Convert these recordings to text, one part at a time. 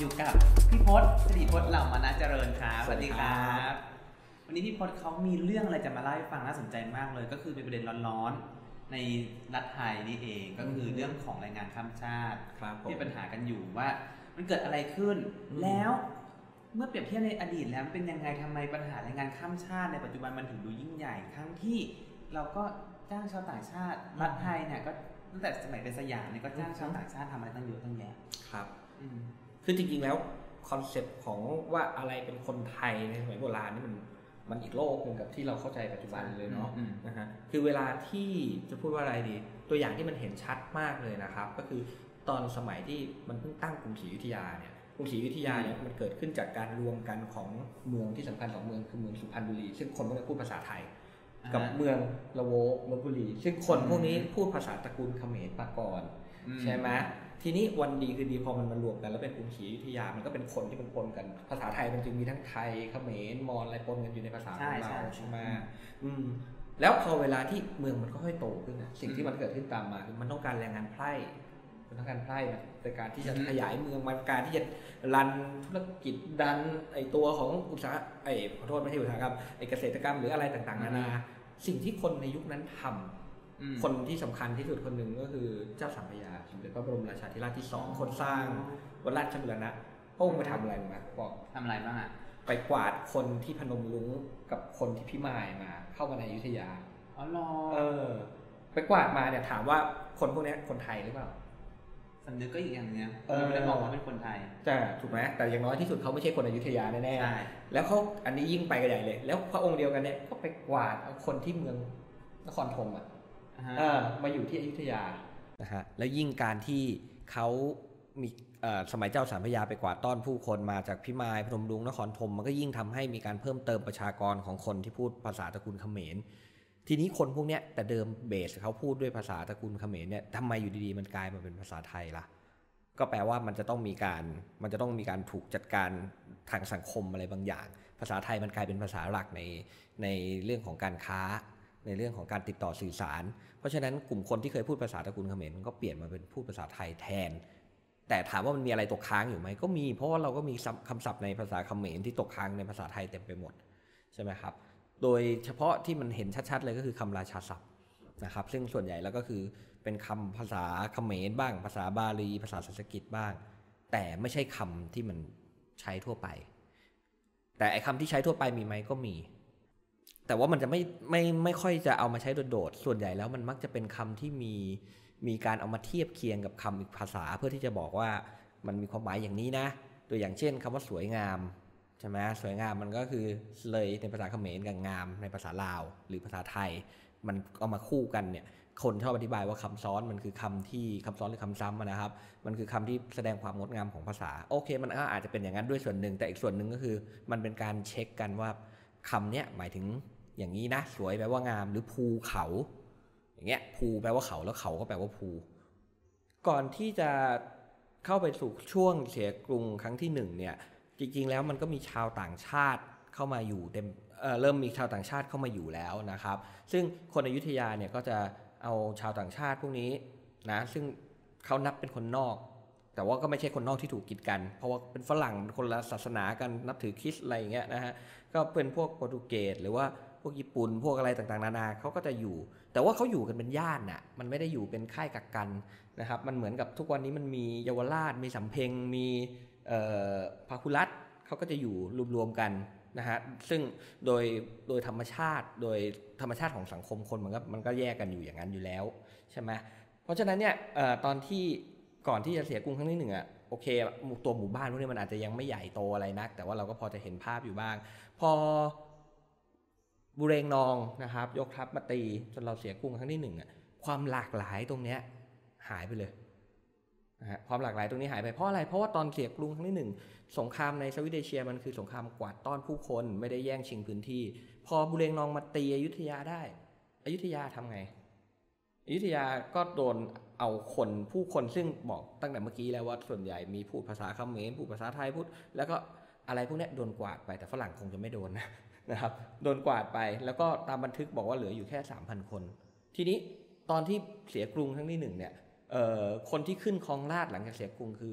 อยู่กับพี่พจน์สิริพจน์เหล่ามานะเจริญครับสวัสดีครับวันนี้พี่พจน์เขามีเรื่องอะไรจะมาเล่าให้ฟังน่าสนใจมากเลยก็คือเป็นประเด็นร้อนๆในรัฐไทยนี่เองก็คือเรื่องของแรงงานข้ามชาติที่ปัญหากันอยู่ว่ามันเกิดอะไรขึ้นแล้วเมื่อเปรียบเทียบในอดีตแล้วเป็นยังไงทำไมปัญหาแรงงานข้ามชาติในปัจจุบันมันถึงดูยิ่งใหญ่ทั้งที่เราก็จ้างชาวต่างชาติรัฐไทยเนี่ยก็ตั้งแต่สมัยเป็นสยามเนี่ยก็จ้างชาวต่างชาติทำอะไรตั้งเยอะตั้งแยะครับคือจริงๆแล้วคอนเซ็ปต์ของว่าอะไรเป็นคนไทยในสมัยโบราณนี่มันอีกโลกนึงกับที่เราเข้าใจปัจจุบันเลยเนาะนะฮะคือเวลาที่จะพูดว่าอะไรดีตัวอย่างที่มันเห็นชัดมากเลยนะครับก็คือตอนสมัยที่มันเพิ่งตั้งกรุงศรีอยุธยาเนี่ยกรุงศรีอยุธยาเนี่ยมันเกิดขึ้นจากการรวมกันของเมืองที่สำคัญ2เมืองคือเมืองสุพรรณบุรีซึ่งคนพวกนี้พูดภาษาไทยกับเมืองละโวลพบุรีซึ่งคนพวกนี้พูดภาษาตระกูลเขมรมาก่อนใช่ไหมทีนี้วันดีคือดีพอมันมารวมกันแล้วเป็นกรุงศรีอยุธยามันก็เป็นคนที่มันปนกันภาษาไทยมันจึงมีทั้งไทยเขมรมอญอะไรปนกันอยู่ในภาษาของเราใช่ไหมแล้วพอเวลาที่เมืองมันก็ค่อยโตขึ้นนะสิ่งที่มันเกิดขึ้นตามมาคือมันต้องการแรงงานไพร่มันต้องการไพร่ในการที่จะขยายเมืองมันการที่จะรันธุรกิจดันไอตัวของอุตสาหขอโทษไม่ใช่อุตสาหกรรมไอเกษตรกรรมหรืออะไรต่างๆนานาสิ่งที่คนในยุคนั้นทำคนที่สำคัญที่สุดคนหนึ่งก็คือเจ้าสัมภยาสมเด็จพระบรมราชาธิราชที่2คนสร้างวัดราชบูรณะพระองค์ไปทำอะไรมาบอกทำอะไรบ้างอ่ะไปกวาดคนที่พนมรุ้งกับคนที่พิมายมาเข้ามาในอยุธยาอ๋อเหรอไปกวาดมาเนี่ยถามว่าคนพวกนี้คนไทยหรือเปล่าสำนึกก็อีกอย่างเนี้ยไม่ได้บอกว่าเป็นคนไทยจ้ะถูกไหมแต่อย่างน้อยที่สุดเขาไม่ใช่คนอยุธยาแน่ๆแล้วเขาอันนี้ยิ่งไปกันใหญ่เลยแล้วพระองค์เดียวกันเนี่ยก็ไปกวาดเอาคนที่เมืองนครธมมาอยู่ที่อยุธยานะฮะแล้วยิ่งการที่เขามีสมัยเจ้าสัมภยาไปกวาดต้อนผู้คนมาจากพิมายพนมรุ้งนครธมมันก็ยิ่งทำให้มีการเพิ่มเติมประชากรของคนที่พูดภาษาตระกูลเขมรทีนี้คนพวกนี้แต่เดิมเบสเขาพูดด้วยภาษาตระกูลเขมรเนี่ยทำไมอยู่ดีๆมันกลายมาเป็นภาษาไทยล่ะก็แปลว่ามันจะต้องมีการถูกจัดการทางสังคมอะไรบางอย่างภาษาไทยมันกลายเป็นภาษาหลักในเรื่องของการค้าในเรื่องของการติดต่อสื่อสารเพราะฉะนั้นกลุ่มคนที่เคยพูดภาษาตระกูลเขมรมันก็เปลี่ยนมาเป็นพูดภาษาไทยแทนแต่ถามว่ามันมีอะไรตกค้างอยู่ไหมก็มีเพราะว่าเราก็มีคำศัพท์ในภาษาเขมรที่ตกค้างในภาษาไทยเต็มไปหมดใช่ไหมครับโดยเฉพาะที่มันเห็นชัดๆเลยก็คือคำราชาศัพท์นะครับซึ่งส่วนใหญ่แล้วก็คือเป็นคำภาษาเขมรบ้างภาษาบาลีภาษาสันสกฤตบ้างแต่ไม่ใช่คำที่มันใช้ทั่วไปแต่ไอ้คำที่ใช้ทั่วไปมีไหมก็มีแต่ว่ามันจะไม่ค่อยจะเอามาใช้โดดๆส่วนใหญ่แล้วมันมักจะเป็นคำที่มีการเอามาเทียบเคียงกับคำอีกภาษาเพื่อที่จะบอกว่ามันมีความหมายอย่างนี้นะตัวอย่างเช่นคำว่าสวยงามใช่ไหมสวยงามมันก็คือเลยในภาษาเขมรกับงามในภาษาลาวหรือภาษาไทยมันเอามาคู่กันเนี่ยคนชอบอธิบายว่าคำซ้อนมันคือคำซ้อนหรือคำซ้ำนะครับมันคือคำที่แสดงความงดงามของภาษาโอเคมันอาจจะเป็นอย่างนั้นด้วยส่วนหนึ่งแต่อีกส่วนหนึ่งก็คือมันเป็นการเช็คกันว่าคำเนี้ยหมายถึงอย่างนี้นะสวยแปลว่างามหรือภูเขาอย่างเงี้ยภูแปลว่าเขาแล้วเขาก็แปลว่าภูก่อนที่จะเข้าไปสู่ช่วงเสียกรุงครั้งที่1เนี่ยจริงๆแล้วมันก็มีชาวต่างชาติเข้ามาอยู่เริ่มมีชาวต่างชาติเข้ามาอยู่แล้วนะครับซึ่งคนอยุธยาเนี่ยก็จะเอาชาวต่างชาติพวกนี้นะซึ่งเขานับเป็นคนนอกแต่ว่าก็ไม่ใช่คนนอกที่ถูกกีดกันเพราะว่าเป็นฝรั่งคนละศาสนากันนับถือคริสต์อะไรอย่างเงี้ยนะฮะก็เป็นพวกโปรตุเกสหรือว่าพวกญี่ปุ่นพวกอะไรต่างๆนานาเขาก็จะอยู่แต่ว่าเขาอยู่กันเป็นญาติน่ะมันไม่ได้อยู่เป็นค่ายกักกันนะครับมันเหมือนกับทุกวันนี้มันมีเยาวราชมีสำเพ็งมีพาหุรัตน์เขาก็จะอยู่รวมๆกันนะฮะซึ่งโดยธรรมชาติของสังคมคนมันก็แยกกันอยู่อย่างนั้นอยู่แล้วใช่ไหมเพราะฉะนั้นเนี่ยตอนที่ก่อนที่จะเสียกรุงครั้งที่1โอเคตัวหมู่บ้านพวกนี้มันอาจจะยังไม่ใหญ่โตอะไรนักแต่ว่าเราก็พอจะเห็นภาพอยู่บ้างพอบุเรงนองนะครับยกทัพมาตีจนเราเสียกรุงครั้งที่1ความหลากหลายตรงเนี้ยหายไปเลยนะฮะความหลากหลายตรงนี้หายไปเพราะอะไรเพราะว่าตอนเสียกรุงครั้งที่1สงครามในเซาท์อีสต์เอเชียมันคือสงครามกวาดต้อนผู้คนไม่ได้แย่งชิงพื้นที่พอบุเรงนองมาตีอยุธยาได้อยุธยาทำไงอยุธยาก็โดนเอาผู้คนซึ่งบอกตั้งแต่เมื่อกี้แล้วว่าส่วนใหญ่มีพูดภาษาเขมรพูดภาษาไทยพูดแล้วก็อะไรพวกนี้โดนกวาดไปแต่ฝรั่งคงจะไม่โดนนะครับโดนกวาดไปแล้วก็ตามบันทึกบอกว่าเหลืออยู่แค่ 3,000 คนทีนี้ตอนที่เสียกรุงครั้งที่1เนี่ยคนที่ขึ้นครองราชย์หลังจากเสียกรุงคือ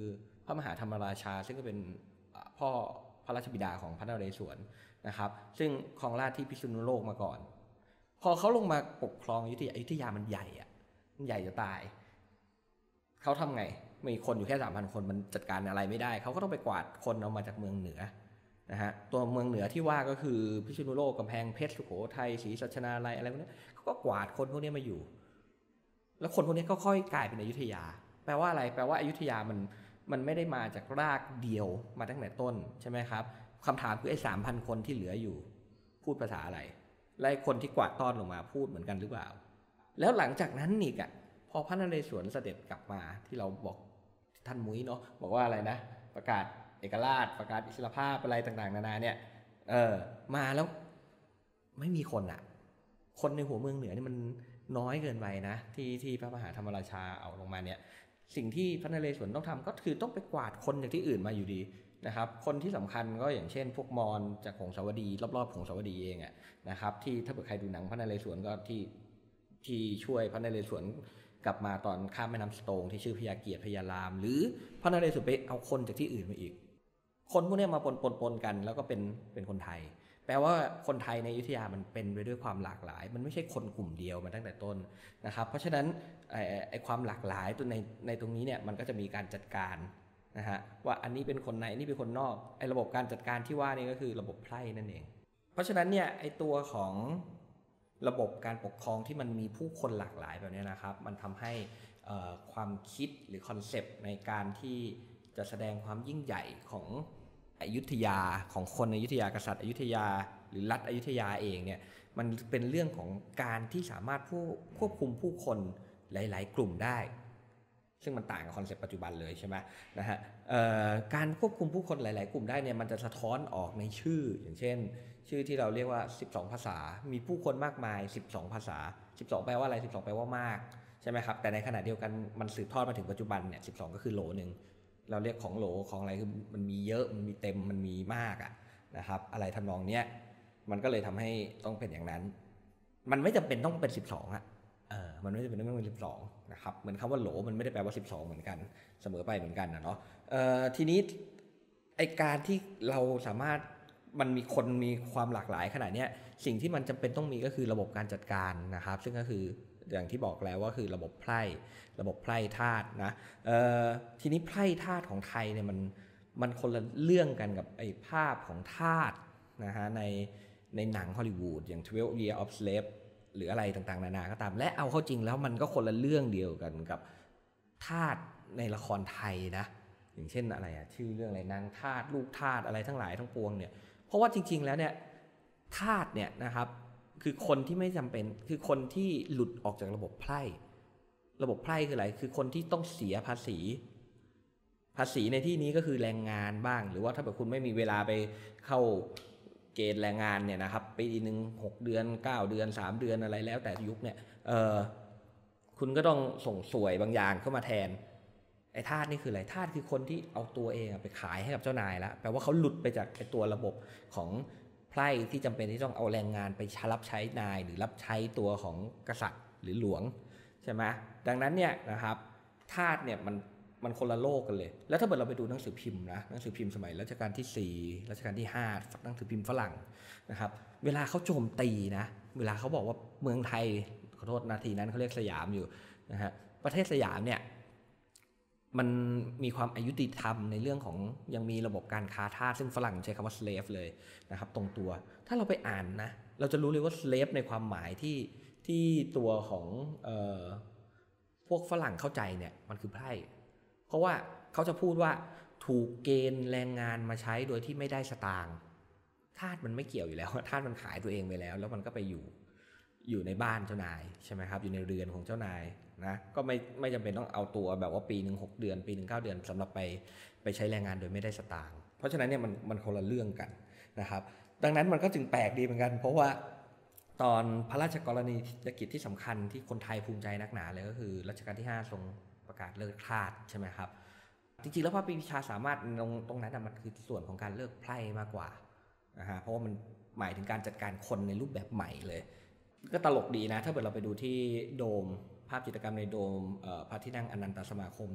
ระมหาธรรมราชาซึ่งก็เป็นพ่อพระราชบิดาของพระนเรศวรนะครับซึ่งครองราชย์ที่พิษณุโลกมาก่อนพอเขาลงมาปกครองอยุธยามันใหญ่อะมันใหญ่จะตายเขาทำไงมีคนอยู่แค่ 3,000 คนมันจัดการอะไรไม่ได้เขาก็ต้องไปกวาดคนเอามาจากเมืองเหนือนะฮะตัวเมืองเหนือที่ว่าก็คือพิษณุโลกกำแพงเพชรสุโขทัยศรีสัชนาลัยอะไรพวกนี้เขาก็กวาดคนพวกนี้มาอยู่แล้วคนพวกนี้ก็ค่อยกลายเป็นอยุธยาแปลว่าอะไรแปลว่าอยุธยามันไม่ได้มาจากรากเดียวมาตั้งแต่ต้นใช่ไหมครับคำถามคือไอ้ 3,000 คนที่เหลืออยู่พูดภาษาอะไรและคนที่กวาดต้อนลงมาพูดเหมือนกันหรือเปล่าแล้วหลังจากนั้นอีกอ่ะพอพระนเรศวรเสด็จกลับมาที่เราบอกท่านมุ้ยเนาะบอกว่าอะไรนะประกาศเอกราชประกาศอิสรภาพอะไรต่างๆนานาเนี่ยมาแล้วไม่มีคนอ่ะคนในหัวเมืองเหนือนี่มันน้อยเกินไปนะที่พระมหาธรรมราชาเอาลงมาเนี่ยสิ่งที่พระนเรศวรต้องทำก็คือต้องไปกวาดคนจากที่อื่นมาอยู่ดีนะครับคนที่สำคัญก็อย่างเช่นพวกมอญจากหงสาวดีรอบๆหงสาวดีเองอ่ะนะครับที่ถ้าเกิดใครดูหนังพระนเรศวรก็ที่ช่วยพระนเรศวรกลับมาตอนข้ามแม่น้ำสโตงที่ชื่อพญาเกียรติพญารามหรือพระนเรศวรไปเอาคนจากที่อื่นมาอีกคนพวกนี้มาปนกันแล้วก็เป็นคนไทยแปลว่าคนไทยในอยุธยามันเป็นไปด้วยความหลากหลายมันไม่ใช่คนกลุ่มเดียวมาตั้งแต่ต้นนะครับเพราะฉะนั้นไอ้ความหลากหลายตัวในตรงนี้เนี่ยมันก็จะมีการจัดการนะฮะว่าอันนี้เป็นคนในอันนี้เป็นคนนอกไอ้ระบบการจัดการที่ว่านี่ก็คือระบบไพร่นั่นเองเพราะฉะนั้นเนี่ยไอ้ตัวของระบบการปกครองที่มันมีผู้คนหลากหลายแบบนี้นะครับมันทำให้ความคิดหรือคอนเซปต์ในการที่จะแสดงความยิ่งใหญ่ของอยุธยาของคนอยุธยากษัตริย์อยุธยาหรือรัฐอยุธยาเองเนี่ยมันเป็นเรื่องของการที่สามารถควบคุมผู้คนหลายๆกลุ่มได้ซึ่งมันต่างกับคอนเซปต์ปัจจุบันเลยใช่ไหมนะฮะการควบคุมผู้คนหลายๆกลุ่มได้เนี่ยมันจะสะท้อนออกในชื่ออย่างเช่นชื่อที่เราเรียกว่า12ภาษามีผู้คนมากมาย12ภาษา12แปลว่าอะไร12แปลว่ามากใช่ไหมครับแต่ในขณะเดียวกันมันสืบทอดมาถึงปัจจุบันเนี่ย12ก็คือโหลนึงเราเรียกของโหลของอะไรคือมันมีเยอะมันมีเต็มมันมีมากอะนะครับอะไรทำนองเนี้ยมันก็เลยทำให้ต้องเป็นอย่างนั้นมันไม่จำเป็นต้องเป็น12อะมันไม่จำเป็นต้องเป็น12นะครับเหมือนคำว่าโหลมันไม่ได้แปลว่า12เหมือนกันเสมอไปเหมือนกันนะเนาะทีนี้ไอการที่เราสามารถมันมีคนมีความหลากหลายขนาดนี้สิ่งที่มันจำเป็นต้องมีก็คือระบบการจัดการนะครับซึ่งก็คืออย่างที่บอกแล้วว่าคือระบบไพร่ธาตุนะทีนี้ไพร่ธาตุของไทยเนี่ยมันคนละเรื่องกันกับไอ้ภาพของธาตุนะฮะในหนังฮอลลีวูดอย่าง12 Years of Slave หรืออะไรต่างๆนานาก็ตามและเอาเข้าจริงแล้วมันก็คนละเรื่องเดียวกันกับธาตุในละครไทยนะอย่างเช่นอะไรชื่อเรื่องอะไรนางธาตุลูกธาตุอะไรทั้งหลายทั้งปวงเนี่ยเพราะว่าจริงๆแล้วเนี่ยธาตุเนี่ยนะครับคือคนที่ไม่จำเป็นคือคนที่หลุดออกจากระบบไพร่คืออะไรคือคนที่ต้องเสียภาษีในที่นี้ก็คือแรงงานบ้างหรือว่าถ้าแบบคุณไม่มีเวลาไปเข้าเกณฑ์แรงงานเนี่ยนะครับปีนึง6 เดือน9 เดือน3 เดือนอะไรแล้วแต่ยุคเนี่ยคุณก็ต้องส่งสวยบางอย่างเข้ามาแทนไอ้ทาสนี่คืออะไรทาสคือคนที่เอาตัวเองไปขายให้กับเจ้านายแล้วแปลว่าเขาหลุดไปจากไอ้ตัวระบบของไพร่ที่จำเป็นที่ต้องเอาแรงงานไปรับใช้นายหรือรับใช้ตัวของกษัตริย์หรือหลวงใช่ไหมดังนั้นเนี่ยนะครับทาสเนี่ยมันคนละโลกกันเลยแล้วถ้าเกิดเราไปดูหนังสือพิมพ์นะหนังสือพิมพ์สมัยรัชกาลที่4รัชกาลที่5หนังสือพิมพ์ฝรั่งนะครับเวลาเขาโจมตีนะเวลาเขาบอกว่าเมืองไทยขอโทษนาทีนั้นเขาเรียกสยามอยู่นะฮะประเทศสยามเนี่ยมันมีความอายุติธรรมในเรื่องของยังมีระบบการค้าทาสซึ่งฝรั่งใช้คำว่า slave เลยนะครับตรงตัวถ้าเราไปอ่านนะเราจะรู้เลยว่า slave ในความหมายที่ตัวของพวกฝรั่งเข้าใจเนี่ยมันคือไพร่เพราะว่าเขาจะพูดว่าถูกเกณฑ์แรงงานมาใช้โดยที่ไม่ได้สตางค์ทาสมันไม่เกี่ยวอยู่แล้วทาสมันขายตัวเองไปแล้วมันก็ไปอยู่ในบ้านเจ้านายใช่ไหมครับอยู่ในเรือนของเจ้านายนะก็ไม่จำเป็นต้องเอาตัวแบบว่าปีนึง6 เดือนปีนึง9 เดือนสำหรับไปใช้แรงงานโดยไม่ได้สตางค์เพราะฉะนั้นเนี่ยมันคนละเรื่องกันนะครับดังนั้นมันก็จึงแปลกดีเหมือนกันเพราะว่าตอนพระราชกรณียกิจที่สำคัญที่คนไทยภูมิใจนักหนาเลยก็คือรัชกาลที่5ทรงประกาศเลิกทาสใช่ไหมครับจริงๆแล้วพระปรีชาสามารถตรงนั้นมันคือส่วนของการเลิกไพร่มากกว่านะฮะเพราะว่ามันหมายถึงการจัดการคนในรูปแบบใหม่เลยก็ตลกดีนะถ้าเกิดเราไปดูที่โดมภาพจิตรกรรมในโดมพระที่นั่งอนันตสมาคมเนี่ย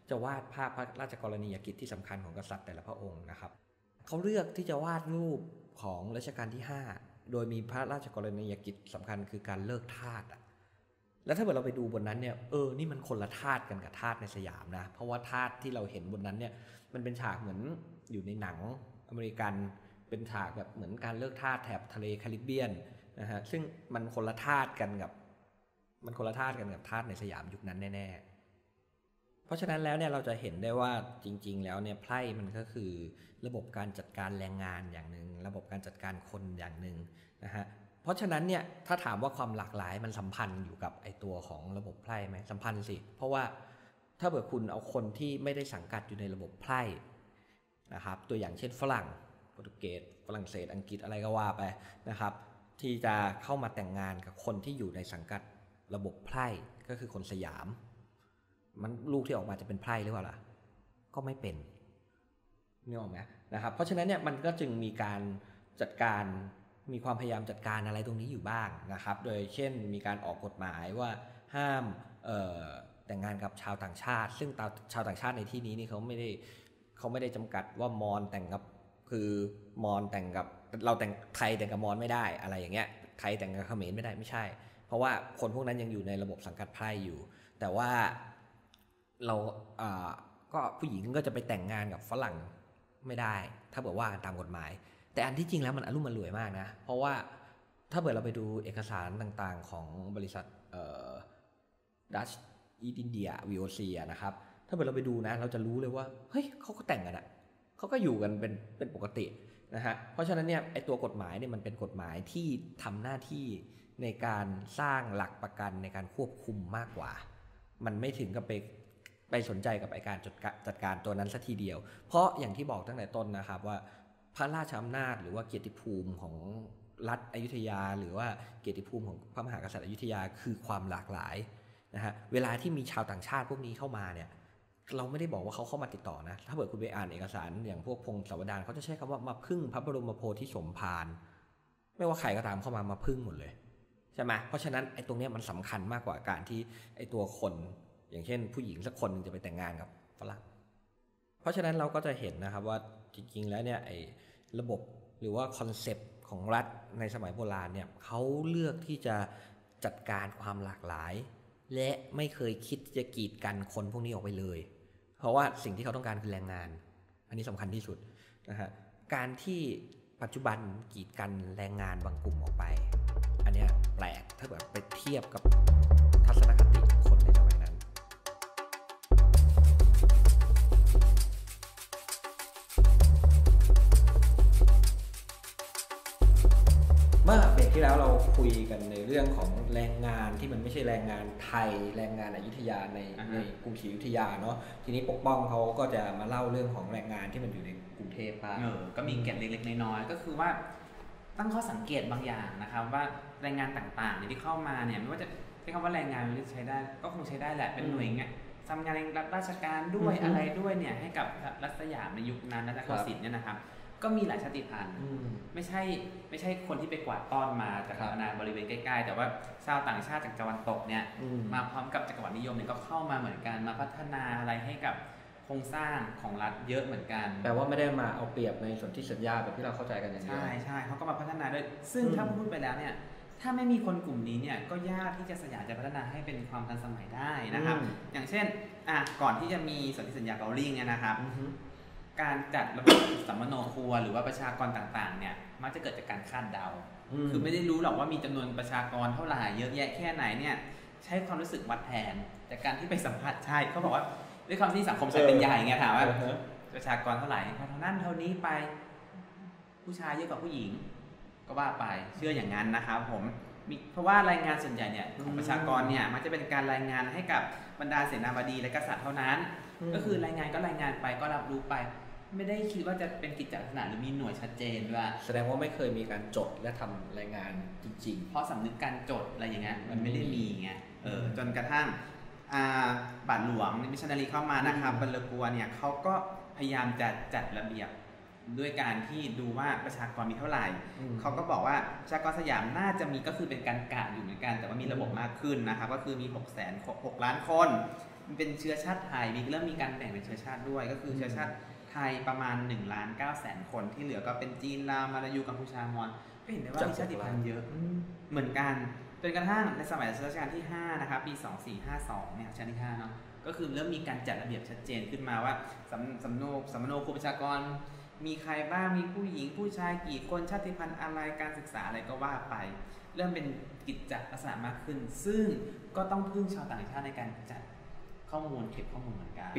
จะวาดภาพพระราชกรณียกิจที่สำคัญของกษัตริย์แต่ละพระองค์นะครับเขาเลือกที่จะวาดรูปของรัชกาลที่5โดยมีพระราชกรณียกิจสำคัญคือการเลิกทาสแล้วถ้าเกิดเราไปดูบนนั้นเนี่ยนี่มันคนละทาสกันกับทาสในสยามนะเพราะว่าทาสที่เราเห็นบนนั้นเนี่ยมันเป็นฉากเหมือนอยู่ในหนังอเมริกันเป็นฉากแบบเหมือนการเลิกทาสแถบทะเลแคริบเบียนนะฮะซึ่งมันคนละทาสกันกับทาสในสยามยุคนั้นแน่ๆเพราะฉะนั้นแล้วเนี่ยเราจะเห็นได้ว่าจริงๆแล้วเนี่ยไพร่มันก็คือระบบการจัดการแรงงานอย่างหนึ่งระบบการจัดการคนอย่างหนึ่งนะฮะเพราะฉะนั้นเนี่ยถ้าถามว่าความหลากหลายมันสัมพันธ์อยู่กับไอตัวของระบบไพร่ไหมสัมพันธ์สิเพราะว่าถ้าเกิดคุณเอาคนที่ไม่ได้สังกัดอยู่ในระบบไพร่นะครับตัวอย่างเช่นฝรั่งโปรตุเกสฝรั่งเศสอังกฤษอะไรก็ว่าไปนะครับที่จะเข้ามาแต่งงานกับคนที่อยู่ในสังกัดระบบไพร่ก็คือคนสยามมันลูกที่ออกมาจะเป็นไพร่หรือเปล่าล่ะก็ไม่เป็นนี่ออกไหมนะครับเพราะฉะนั้นเนี่ยมันก็จึงมีการจัดการมีความพยายามจัดการอะไรตรงนี้อยู่บ้างนะครับโดยเช่นมีการออกกฎหมายว่าห้ามแต่งงานกับชาวต่างชาติซึ่งชาวต่างชาติในที่นี้นี่เขาไม่ได้จำกัดว่ามอญแต่งกับคือมอญแต่งกับเราแต่งไทยแต่งกับมอญไม่ได้อะไรอย่างเงี้ยไทยแต่งกับเขมรไม่ได้ไม่ใช่เพราะว่าคนพวกนั้นยังอยู่ในระบบสังกัดไพร่อยู่แต่ว่าเราก็ผู้หญิงก็จะไปแต่งงานกับฝรั่งไม่ได้ถ้าบอกว่าตามกฎหมายแต่อันที่จริงแล้วมันอลุ่มอล่วยมากนะเพราะว่าถ้าเกิดเราไปดูเอกสารต่างๆของบริษัทDutch East India VOC นะครับถ้าเกิดเราไปดูนะเราจะรู้เลยว่าเฮ้ยเขาก็แต่งกันอะเขาก็อยู่กันเป็นปกตินะฮะเพราะฉะนั้นเนี่ยไอตัวกฎหมายเนี่ยมันเป็นกฎหมายที่ทำหน้าที่ในการสร้างหลักประกันในการควบคุมมากกว่ามันไม่ถึงกับไปสนใจกับไอการจัดการตัวนั้นสักทีเดียวเพราะอย่างที่บอกตั้งแต่ต้นนะครับว่าพระราชอำนาจหรือว่าเกียรติภูมิของรัฐอยุธยาหรือว่าเกียรติภูมิของพระมหากษัตริย์อยุธยาคือความหลากหลายนะฮะเวลาที่มีชาวต่างชาติพวกนี้เข้ามาเนี่ยเราไม่ได้บอกว่าเขาเข้ามาติดต่อนะถ้าเกิดคุณไปอ่านเอกสารอย่างพวกพงศาวดารเขาจะใช้คำว่ามาพึ่งพระบรมโพธิสมภารไม่ว่าใครก็ตามเข้ามาพึ่งหมดเลยใช่ไหมเพราะฉะนั้นไอ้ตรงนี้มันสำคัญมากกว่าการที่ไอ้ตัวคนอย่างเช่นผู้หญิงสักคนนึงจะไปแต่งงานกับฝรั่งเพราะฉะนั้นเราก็จะเห็นนะครับว่าจริงๆแล้วเนี่ยไอ้ระบบหรือว่าคอนเซปต์ของรัฐในสมัยโบราณเนี่ยเขาเลือกที่จะจัดการความหลากหลายและไม่เคยคิดจะกีดกันคนพวกนี้ออกไปเลยเพราะว่าสิ่งที่เขาต้องการคือแรงงานอันนี้สำคัญที่สุดนะฮะการที่ปัจจุบันกีดกันแรงงานบางกลุ่มออกไปอันนี้แปลกถ้าแบบไปเทียบกับทัศนคติคนในสมัยนั้นเมื่อเบรกที่แล้วเราคุยกันในเรื่องของแรงงานที่มันไม่ใช่แรงงานไทยแรงงานอยุธยาในกรุงศรีอยุธยาเนาะทีนี้ปกป้องเขาก็จะมาเล่าเรื่องของแรงงานที่มันอยู่ในกรุงเทพบ้างก็มีเกร็ดเล็กๆน้อยๆก็คือว่าตั้งข้อสังเกตบางอย่างนะครับว่าแรงงานต่างๆที่เข้ามาเนี่ยไม่ว่าจะใช้คำว่าแรงงานมันใช้ได้ก็คงใช้ได้แหละเป็นหน่วยงานทำงานรับราชการด้วยอะไรด้วยเนี่ยให้กับรัฐสยามในยุคนั้นรัชกาลที่10เนี่ยนะครับก็มีหลายชาติพันธุ์ไม่ใช่คนที่ไปกวาดต้อนมาจากอาณาบริเวณใกล้ๆแต่ว่าชาวต่างชาติจากตะวันตกเนี่ยมาพร้อมกับจักรวรรดินิยมเนี่ยก็เข้ามาเหมือนกันมาพัฒนาอะไรให้กับโครงสร้างของรัฐเยอะเหมือนกันแปลว่าไม่ได้มาเอาเปรียบในสนธิสัญญาแบบที่เราเข้าใจกันอย่างเดียวใช่เขาก็มาพัฒนาด้วยซึ่งถ้าพูดไปแล้วเนี่ยถ้าไม่มีคนกลุ่มนี้เนี่ยก็ยากที่จะสยามจะพัฒนาให้เป็นความทันสมัยได้นะครับอย่างเช่นก่อนที่จะมีสนธิสัญญาเกาหลีเนี่ยนะครับการจัดระบบสัมมโนครัวหรือว่าประชากรต่างๆเนี่ยมักจะเกิดจากการคาดเดาคือไม่ได้รู้หรอกว่ามีจำนวนประชากรเท่าไหร่เยอะแยะแค่ไหนเนี่ยใช้ความรู้สึกวัดแทนจากการที่ไปสัมผัสใช่เขาบอกว่าด้วยความที่สังคมใช้เป็นใหญ่ไงถามว่าประชากรเท่าไหร่เท่านั้นเท่านี้ไปผู้ชายเยอะกว่าผู้หญิงก็ว่าไปเชื่ออย่างนั้นนะครับผมเพราะว่ารายงานส่วนใหญ่เนี่ยของประชากรเนี่ยมักจะเป็นการรายงานให้กับบรรดาเสนาบดีและกษัตริย์เท่านั้นก็คือรายงานก็รายงานไปก็รับรู้ไปไม่ได้คิดว่าจะเป็นกิจลักษณะหรือมีหน่วยชัดเจนด้วยแสดงว่าไม่เคยมีการจดและทำรายงานจริงๆเพราะสำนึกการจดอะไรอย่างเงี้ยมันไม่ได้มีไงจนกระทั่งบาทหลวงมิชชันนารีเข้ามานะครับบัลเลกัวเนี่ยเขาก็พยายามจะจัดระเบียบด้วยการที่ดูว่าประชากรมีเท่าไหร่เขาก็บอกว่าประชากรสยามน่าจะมีก็คือเป็นการกะอยู่เหมือนกันแต่ว่ามีระบบมากขึ้นนะครับก็คือมี6 ล้านคนเป็นเชื้อชาติไทยเริ่มมีการแบ่งเป็นเชื้อชาติด้วยก็คือเชื้อชาติไทยประมาณ1,900,000 คนที่เหลือก็เป็นจีนลาวมาลายูกัมพูชามอญก็เห็นได้ว่ามีชาติพันธุ์เยอะเหมือนกันจนกระทั่งในสมัยรัชกาลที่5นะครับปี2452เนี่ยรัชกาลที่5เนาะก็คือเริ่มมีการจัดระเบียบชัดเจนขึ้นมาว่าสำโนครูประชากรมีใครบ้างมีผู้หญิงผู้ชายกี่คนชาติพันธุ์อะไรการศึกษาอะไรก็ว่าไปเริ่มเป็นกิจลักษณะมากขึ้นซึ่งก็ต้องพึ่งชาวต่างชาติในการจัดข้อมูลเก็บข้อมูลเหมือนกันปี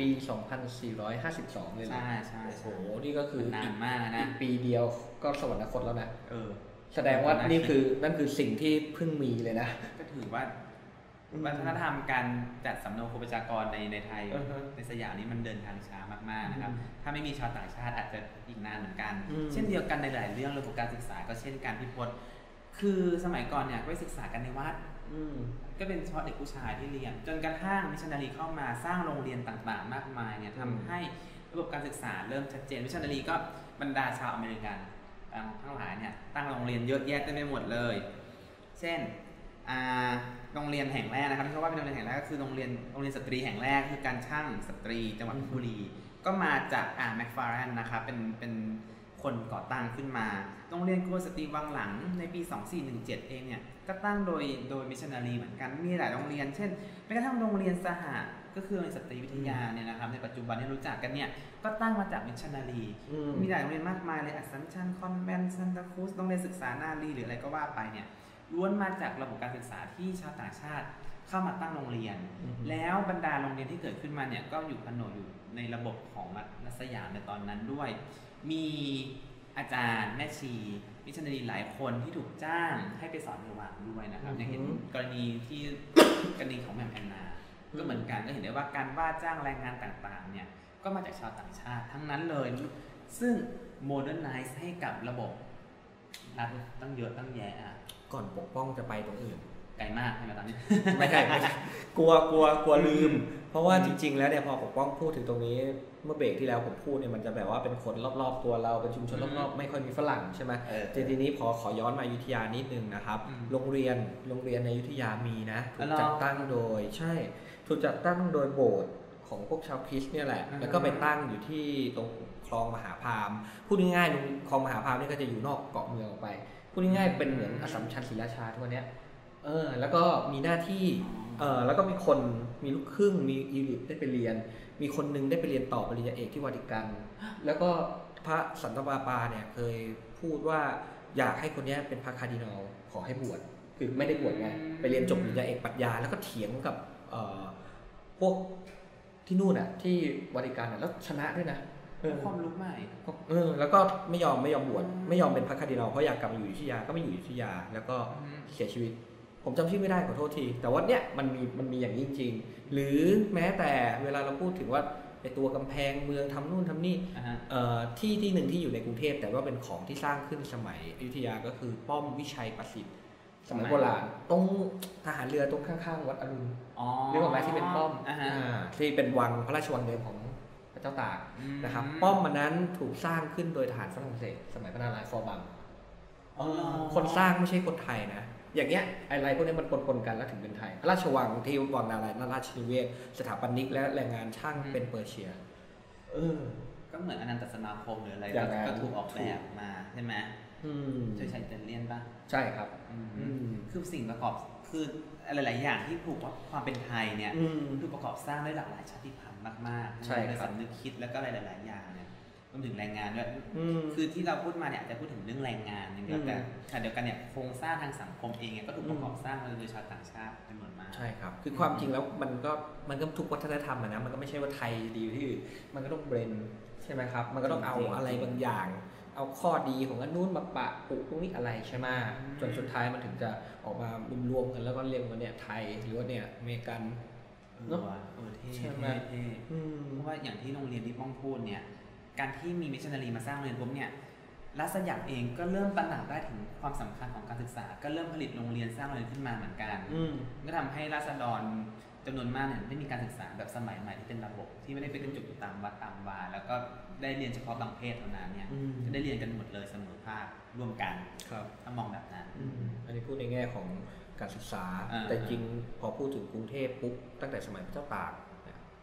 2452 เลยนะใช่โอ้โหนี่ก็คือนานมากนะปีเดียวก็สวรรคตแล้วนะแสดงว่านั่นคือสิ่งที่เพิ่งมีเลยนะก็ถือว่าวัฒนธรรมการจัดสำเนาครูประชากรในไทยในสยามนี้มันเดินทางช้ามากๆนะครับถ้าไม่มีชาวต่างชาติอาจจะอีกนานเหมือนกันเช่นเดียวกันในหลายเรื่องเรื่องของการศึกษาก็เช่นการพิพจน์คือสมัยก่อนเนี่ยก็ไปศึกษากันในวัดก็เป็นเฉพาะเด็กผู้ชายที่เรียนจนกระทั่งมิชชันนารีเข้ามาสร้างโรงเรียนต่างๆมากมายเนี่ยทำให้ระบบการศึกษาเริ่มชัดเจนมิชชันนารีก็บรรดาชาวอเมริกันทั้งหลายเนี่ยตั้งโรงเรียนเยอะแยะเต็มไปหมดเลยเช่นโรงเรียนแห่งแรกนะครับที่เขาว่าเป็นโรงเรียนแห่งแรกก็คือโรงเรียนสตรีแห่งแรกคือการช่างสตรีจังหวัดเพชรบุรีก็มาจากแมคฟาร์แรนนะครับเป็นคนก่อตั้งขึ้นมาโรงเรียนครูสตรีวังหลังในปี2417เองเนี่ยก็ตั้งโดยมิชชันนารีเหมือนกันมีหลายโรงเรียนเช่นแม้กระทั่งโรงเรียนสหะก็คือโรงเรียนสตรีวิทยาเนี่ยนะครับในปัจจุบันที่รู้จักกันเนี่ยก็ตั้งมาจากมิชชันนารีมีหลายโรงเรียนมากมายเลยอัสสัมชัญคอนแวนต์ซันตาครูซโรงเรียนศึกษานารีหรืออะไรก็ว่าไปเนี่ยล้วนมาจากระบบการศึกษาที่ชาวต่างชาติเข้ามาตั้งโรงเรียนแล้วบรรดาโรงเรียนที่เกิดขึ้นมาเนี่ยก็อยู่ผนวกอยู่ในระบบของรัฐสยามในตอนนั้นด้วยมีอาจารย์แม่ชีมิชชันนารีหลายคนที่ถูกจ้างให้ไปสอนในวังด้วยนะครับอย่างเห็นกรณีของแหม่มแอนนาก็เหมือนกันก็เห็นได้ว่าการว่าจ้างแรงงานต่างๆเนี่ยก็มาจากชาวต่างชาติทั้งนั้นเลยซึ่งโมเดิร์นไนซ์ให้กับระบบรัฐตั้งเยอะตั้งแยะก่อนปกป้องจะไปตรงอื่นไกลมากใช่ไหมตอนนี้ไม่ใช่กลัวลืมเพราะว่าจริงๆแล้วเนี่ยพอปกป้องพูดถึงตรงนี้เมื่อเบรกที่แล้วผมพูดเนี่ยมันจะแบบว่าเป็นคนรอบๆตัวเราเป็นชุมชนรอบๆไม่ค่อยมีฝรั่งใช่ไหมทีนี้ขอย้อนมาอยุธยานิดนึงนะครับโรงเรียนในอยุธยามีนะถูกจัดตั้งโดยโบสถ์ของพวกชาวคริสต์เนี่ยแหละแล้วก็ไปตั้งอยู่ที่ตรงคลองมหาพามพูดง่ายๆคลองมหาพามนี่ก็จะอยู่นอกเกาะเมืองออกไปพูดง่ายๆเป็นเหมือนอัสสัมชัญศรีราชาทุกวันนี้แล้วก็มีหน้าที่แล้วก็มีลูกครึ่งมีอีลิทได้ไปเรียนมีคนนึงได้ไปเรียนต่อปริญญาเอกที่วาติกันแล้วก็พระสันตะปาเนี่ยเคยพูดว่าอยากให้คนนี้เป็นพระคาร์ดินัลขอให้บวชคือไม่ได้บวชไงไปเรียนจบปริญญาเอกปรัชญาแล้วก็เถียงกับพวกที่นู่นอ่ะที่วาติกันแล้วชนะด้วยนะความรู้ใหม่แล้วก็ไม่ยอมบวชไม่ยอมเป็นพระคาร์ดินัลเพราะอยากกลับมาอยู่อยุธยาก็ไม่อยู่อยุธยาแล้วก็เสียชีวิตผมจำชื่อไม่ได้ขอโทษทีแต่ว่าเนี่ยมันมีอย่างนี้จริงๆหรือแม้แต่เวลาเราพูดถึงว่าไอตัวกำแพงเมืองทำนู่นทำนี่ที่หนึ่งที่อยู่ในกรุงเทพแต่ว่าเป็นของที่สร้างขึ้นสมัยอยุธยาก็คือป้อมวิชัยประสิทธิ์สมัยโบราณตรงทหารเรือตรงข้างๆวัดอรุณเรียกว่าไหมที่เป็นป้อมที่เป็นวังพระราชวังเดิมของพระเจ้าตากนะครับป้อมมันนั้นถูกสร้างขึ้นโดยทหารฝรั่งเศสสมัยพระนารายณ์ฟอร์บังคนสร้างไม่ใช่คนไทยนะอย่างเงี้ยอะไรพวกนี้มันปนกันแล้วถึงเป็นไทยพระราชวังที่วังนารายณ์ราชนิเวศสถาปนิกและแรงงานช่างเป็นเปอร์เซียก็เหมือนอนันตสมาคมหรืออะไรก็ถูกออกแบบมาใช่ไหมช่วยใช้อิตาเลียนป่ะใช่ครับคือสิ่งประกอบคือหลายๆอย่างที่ผูกว่าความเป็นไทยเนี่ยคือประกอบสร้างด้วยหลากหลายชาติพันธุ์มากๆในสำนึกคิดแล้วก็อะไรหลายๆอย่างเนี่ยรวมถึงแรงงานด้วยคือที่เราพูดมาเนี่ยจะพูดถึงเรื่องแรงงานอย่างเดียวแต่ขณะเดียวกันเนี่ยโครงสร้างทางสังคมเองเนี่ยก็ถูกประกอบสร้างโดยชาวต่างชาติเป็นหมดมากใช่ครับคือความจริงแล้วมันก็ทุกวัฒนธรรมนะมันก็ไม่ใช่ว่าไทยดีที่อื่นมันก็ต้องเบรนใช่ไหมครับมันก็ต้องเอาอะไรบางอย่างเอาข้อดีของอันนู้นมาปะปุตรงนี้อะไรใช่ไหมจนสุดท้ายมันถึงจะออกมารวมกันแล้วก็เรียกว่าเนี่ยไทยหรือว่าเนี่ยอเมริกันเนาะใช่ไหมเพราะว่าอย่างที่โรงเรียนที่ป้องพูดเนี่ยการที่มีมิชชันนารีมาสร้างโรงเรียนปุ๊บเนี่ยรัฐสยามเองก็เริ่มตระหนักได้ถึงความสำคัญของการศึกษาก็เริ่มผลิตโรงเรียนสร้างโรงเรียนขึ้นมาเหมือนกันก็ทำให้ราษฎรจำนวนมากเนี่ยได้มีการศึกษาแบบสมัยใหม่ที่เป็นระบบที่ไม่ได้ไปกระจุกอยู่ตามวัดตามวาแล้วก็ได้เรียนเฉพาะบางเพศเท่านั้นเนี่ยจะได้เรียนกันหมดเลยเสมอภาคร่วมกันถ้ามองแบบนั้นอันนี้พูดในแง่ของการศึกษาแต่จริงพอพูดถึงกรุงเทพปุ๊บตั้งแต่สมัยพระเจ้าตาก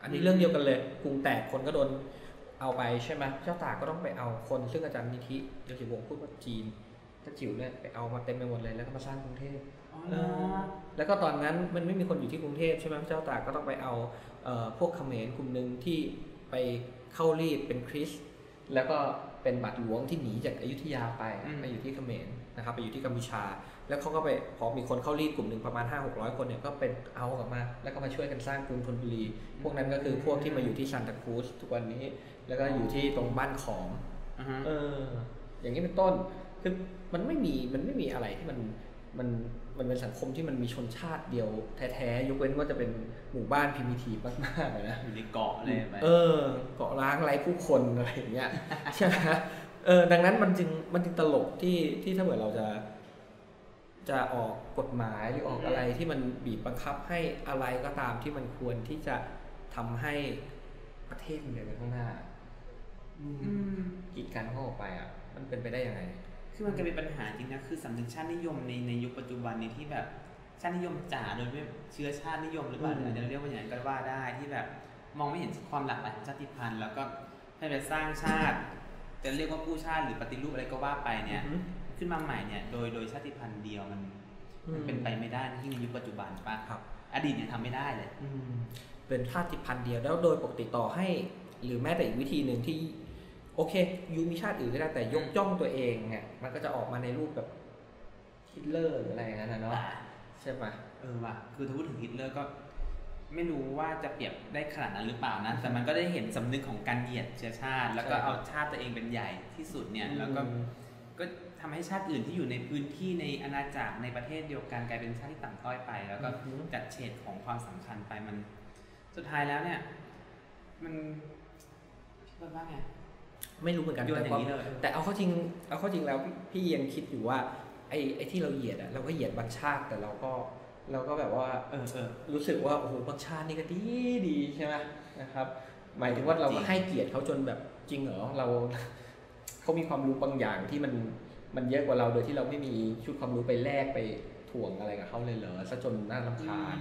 อันนี้เรื่องเดียวกันเลยกรุงแตกคนก็โดนเอาไปใช่ไหมเจ้าตากก็ต้องไปเอาคนซึ่งอาจารย์นิธิเดี๋ยวจิ๋ววงพูดว่าจีนถ้าจิ๋วเนี่ยไปเอามาเต็มไปหมดเลยแล้วก็มาสร้างกรุงเทพแล้วก็ตอนนั้นมันไม่มีคนอยู่ที่กรุงเทพใช่ไหมเจ้าตากก็ต้องไปเอาพวกเขมรกลุ่มหนึ่งที่ไปเข้ารีดเป็นคริสต์แล้วก็เป็นบาทหลวงที่หนีจากอยุธยาไปอยู่ที่เขมรนะครับไปอยู่ที่กัมพูชาแล้วเขาก็ไปพอมีคนเข้ารีดกลุ่มหนึ่งประมาณ 500-600 คนเนี่ยก็เป็นเอากลับมาแล้วก็มาช่วยกันสร้างกรุงธนบุรีพวกนั้นก็คือพวกที่มาอยู่ที่ซานตาครูซทุกวันนี้แล้วก็อยู่ที่ตรงบ้านของอย่างนี้เป็นต้นคือมันไม่มีอะไรที่มันเป็นสังคมที่มันมีชนชาติเดียวแท้ๆยกเว้นว่าจะเป็นหมู่บ้านพิมิทีฟมากๆนะอยู่ในเกาะเลยไหมเกาะล้างไร้ผู้คนอะไรอย่างเงี้ยใช่ไหมดังนั้นมันจึงตลกที่ถ้าเกิดเราจะออกกฎหมายหรือออกอะไรที่มันบีบบังคับให้อะไรก็ตามที่มันควรที่จะทำให้ประเทศมันเดินไปข้างหน้ากีดกันเข้าออกไปอ่ะมันเป็นไปได้ยังไงคือมันจะเป็นปัญหาจริงนะคือสำนึกชาตินิยมในยุคปัจจุบันนี้ที่แบบชาตินิยมจ๋าโดยไม่เชื้อชาตินิยมหรือเปล่าเดี๋ยวเรียกว่าอย่างนั้นก็ว่าได้ที่แบบมองไม่เห็นความหลากหลายของชาติพันธุ์แล้วก็ให้ไปสร้างชาติจะเรียกว่ากู้ชาติหรือปฏิรูปอะไรก็ว่าไปเนี่ยขึ้นมาใหม่เนี่ยโดยชาติพันธุ์เดียวมันเป็นไปไม่ได้ที่ในยุคปัจจุบันป่ะครับอดีตเนี่ยทำไม่ได้เลยเป็นชาติพันธุ์เดียวแล้วโดยปกติต่อให้หรือแม้แต่อีกวิธีหนึ่งที่โอเคยูมีชาติอื่นก็ได้แต่ยกย่องตัวเองเนี่ยมันก็จะออกมาในรูปแบบฮิตเลอร์หรืออะไรอย่างนั้นนะเนาะใช่ปะว่ะคือถ้าพูดถึงฮิตเลอร์ก็ไม่รู้ว่าจะเปรียบได้ขนาดนั้นหรือเปล่านะแต่มันก็ได้เห็นสำนึกของการเหยียดเชื้อชาติแล้วก็เอาชาติตัวเองเป็นใหญ่ที่สุดเนี่ยแล้วก็ทำให้ชาติอื่นที่อยู่ในพื้นที่ในอาณาจักรในประเทศเดียวกันกลายเป็นชาติที่ต่ำต้อยไปแล้วก็จัดเฉดของความสำคัญไปมันสุดท้ายแล้วเนี่ยมันคิดว่าไงไม่รู้เหมือนกันแต่เอาเข้าจริงแล้วพี่ยังคิดอยู่ว่าไอ้ที่เราเหยียดอะเราก็เหยียดบางชาติแต่เราก็แบบว่ารู้สึกว่าโอ้โหบางชาตินี่ก็ดีใช่ไหมนะครับหมายถึงว่าเราก็ให้เกียรติเขาจนแบบจริงเหรอเขามีความรู้บางอย่างที่มันเยอะกว่าเราโดยที่เราไม่มีชุดความรู้ไปแลกไปถ่วงอะไรกับเขาเลยเหรอซะจนน่ารำคาญ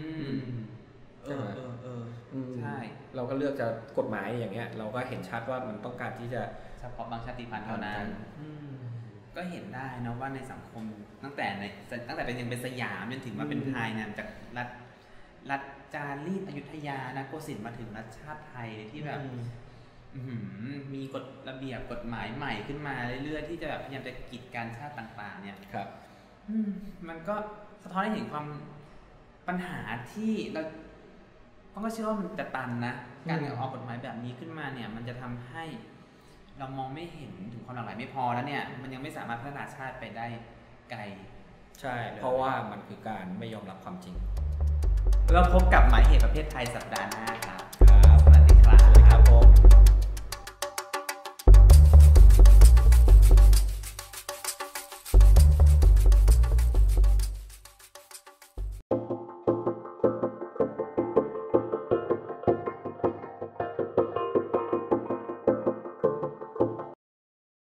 ใช่เราก็เลือกจะกฎหมายอย่างเงี้ยเราก็เห็นชัดว่ามันต้องการที่จะเฉพาะบางชาติพันธุ์เท่านั้นก็เห็นได้นะว่าในสังคมตั้งแต่เป็นยังเป็นสยามจนถึงมาเป็นไทยเนี่ยจากรัฐจารีตอยุธยานะโกสินทร์มาถึงรัฐชาติไทยที่แบบมีกฎระเบียบกฎหมายใหม่ขึ้นมาเรื่อยๆที่จะแบบพยายามจะกีดกันชาติต่างๆเนี่ยครับมันก็สะท้อนให้เห็นความปัญหาที่เราก็เชื่อว่ามันจะตันนะการออกกฎหมายแบบนี้ขึ้นมาเนี่ยมันจะทำให้เรามองไม่เห็นถึงความหลากหลายไม่พอแล้วเนี่ยมันยังไม่สามารถพัฒนาชาติไปได้ไกลใช่เพราะว่ามันคือการไม่ยอมรับความจริงเราพบกับหมายเหตุประเภทไทยสัปดาห์หน้าครับสวัสดีครับผม